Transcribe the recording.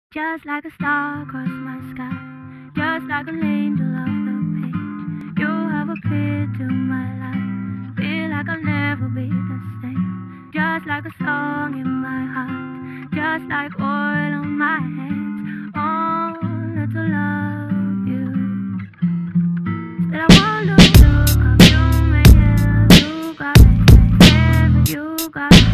Just like a star across my sky, just like an angel off the page. You have appeared to my life, feel like I'll never be the same. Just like a song in my heart, just like oil on my hands. Only to love you. Still I wonder, look up, you made it, you got it, you got it.